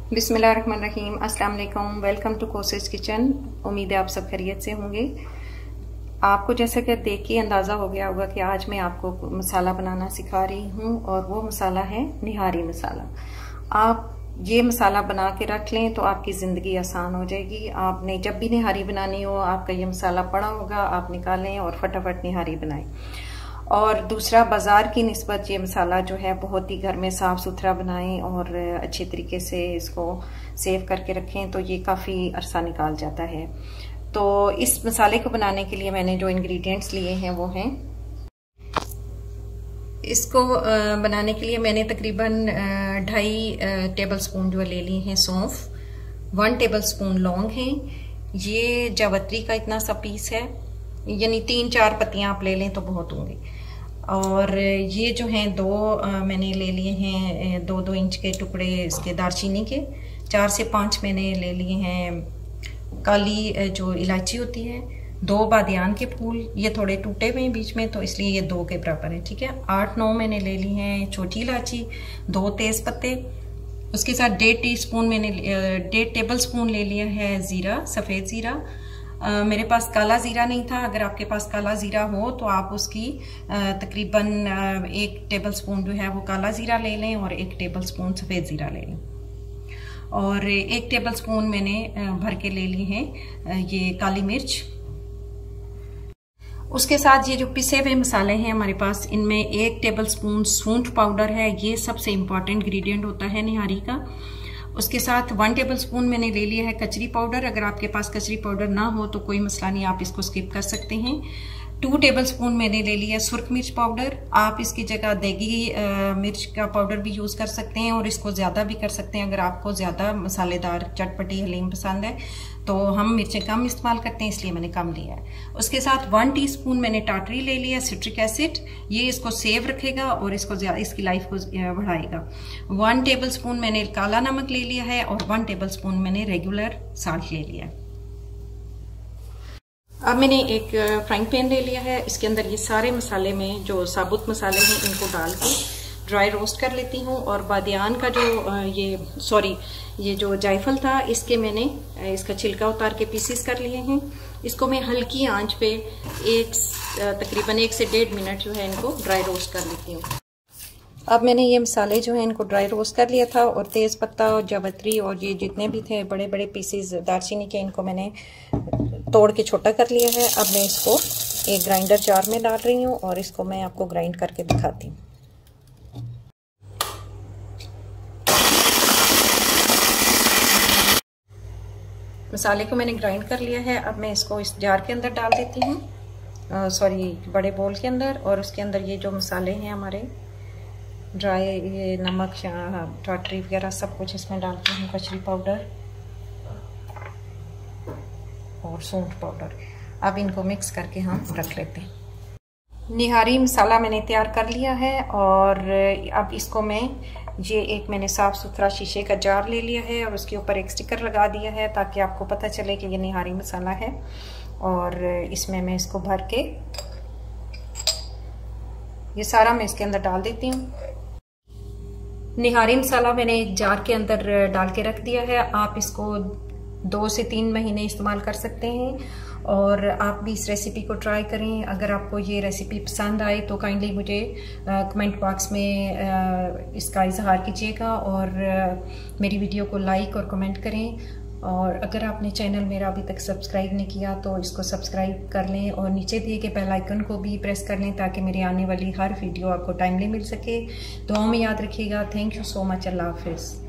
बिस्मिल्लाहिर्रहमानिर्रहीम, अस्सलाम वालेकुम। वेलकम टू कोसेस किचन। उम्मीद है आप सब खैरियत से होंगे। आपको जैसे कि देख के अंदाज़ा हो गया होगा कि आज मैं आपको मसाला बनाना सिखा रही हूँ और वो मसाला है निहारी मसाला। आप ये मसाला बना के रख लें तो आपकी ज़िंदगी आसान हो जाएगी। आपने जब भी निहारी बनानी हो, आपका ये मसाला पड़ा होगा, आप निकालें और फटाफट निहारी बनाएं। और दूसरा, बाज़ार की निस्बत ये मसाला जो है बहुत ही घर में साफ़ सुथरा बनाएं और अच्छे तरीके से इसको सेव करके रखें तो ये काफ़ी अरसा निकाल जाता है। तो इस मसाले को बनाने के लिए मैंने जो इंग्रेडिएंट्स लिए हैं वो हैं, इसको बनाने के लिए मैंने तकरीबन 2.5 टेबल स्पून जो ले लिए हैं सौंफ, 1 टेबल स्पून लौंग हैं, ये जावित्री का इतना सा पीस है, यानी 3-4 पत्तियां आप ले लें तो बहुत होंगे। और ये जो हैं मैंने ले लिए हैं 2-2 इंच के टुकड़े इसके दालचीनी के, 4 से 5 मैंने ले लिए हैं काली जो इलायची होती है, 2 बादियान के फूल, ये थोड़े टूटे हुए हैं बीच में तो इसलिए ये 2 के बराबर है, ठीक है। 8-9 मैंने ले ली हैं छोटी इलायची, 2 तेज पत्ते, उसके साथ 1.5 टेबल स्पून ले लिया है ज़ीरा, सफ़ेद ज़ीरा। मेरे पास काला ज़ीरा नहीं था, अगर आपके पास काला ज़ीरा हो तो आप उसकी तकरीबन 1 टेबल स्पून जो है वो काला ज़ीरा ले लें और 1 टेबल स्पून सफ़ेद ज़ीरा ले लें। और 1 टेबल स्पून मैंने भर के ले ली हैं ये काली मिर्च। उसके साथ ये जो पिसे हुए मसाले हैं हमारे पास, इनमें 1 टेबल स्पून सूंठ पाउडर है, ये सबसे इम्पॉर्टेंट इंग्रेडिएंट होता है निहारी का। उसके साथ 1 टेबल स्पून मैंने ले लिया है कचरी पाउडर, अगर आपके पास कचरी पाउडर ना हो तो कोई मसला नहीं, आप इसको स्किप कर सकते हैं। 2 टेबल स्पून मैंने ले लिया सुर्ख मिर्च पाउडर, आप इसकी जगह देगी मिर्च का पाउडर भी यूज़ कर सकते हैं और इसको ज़्यादा भी कर सकते हैं अगर आपको ज़्यादा मसालेदार चटपटी हलीम पसंद है। तो हम मिर्चें कम इस्तेमाल करते हैं इसलिए मैंने कम लिया है। उसके साथ 1 टीस्पून मैंने टाटरी ले लिया, सिट्रिक एसिड, ये इसको सेव रखेगा और इसकी लाइफ को बढ़ाएगा। 1 टेबल स्पून मैंने काला नमक ले लिया है और 1 टेबल स्पून मैंने रेगुलर साल्ट ले लिया है। अब मैंने एक फ्राइंग पैन ले लिया है, इसके अंदर ये सारे मसाले में जो साबुत मसाले हैं इनको डाल के ड्राई रोस्ट कर लेती हूँ। और बादियान का जो ये जो जायफल था, इसके मैंने इसका छिलका उतार के पीसीस कर लिए हैं। इसको मैं हल्की आंच पे तकरीबन 1 से 1.5 मिनट जो है इनको ड्राई रोस्ट कर लेती हूँ। अब मैंने ये मसाले जो हैं इनको ड्राई रोस्ट कर लिया था और तेज़ पत्ता और जावित्री और ये जितने भी थे बड़े बड़े पीसीस दालचीनी के, इनको मैंने तोड़ के छोटा कर लिया है। अब मैं इसको एक ग्राइंडर जार में डाल रही हूँ और इसको मैं आपको ग्राइंड करके दिखाती हूँ। मसाले को मैंने ग्राइंड कर लिया है, अब मैं इसको इस जार के अंदर डाल देती हूँ, बड़े बोल के अंदर। और उसके अंदर ये जो मसाले हैं हमारे ड्राई, ये नमक, टाटरी वगैरह सब कुछ इसमें डालती हूँ, कचरी पाउडर और सूंठ पाउडर। अब इनको मिक्स करके हम रख लेते हैं। निहारी मसाला मैंने तैयार कर लिया है और अब इसको मैंने साफ़ सुथरा शीशे का जार ले लिया है और उसके ऊपर एक स्टिकर लगा दिया है ताकि आपको पता चले कि ये निहारी मसाला है। और इसमें मैं इसको भर के ये सारा मैं इसके अंदर डाल देती हूँ। निहारी मसाला मैंने एक जार के अंदर डाल के रख दिया है। आप इसको 2 से 3 महीने इस्तेमाल कर सकते हैं और आप भी इस रेसिपी को ट्राई करें। अगर आपको ये रेसिपी पसंद आए तो काइंडली मुझे कमेंट बॉक्स में इसका इजहार कीजिएगा और मेरी वीडियो को लाइक और कमेंट करें। और अगर आपने चैनल मेरा अभी तक सब्सक्राइब नहीं किया तो इसको सब्सक्राइब कर लें और नीचे दिए गए बेल आइकन को भी प्रेस कर लें ताकि मेरी आने वाली हर वीडियो आपको टाइमली मिल सके। दुआओं में याद रखिएगा। Thank you so much. Allah हाफिज़।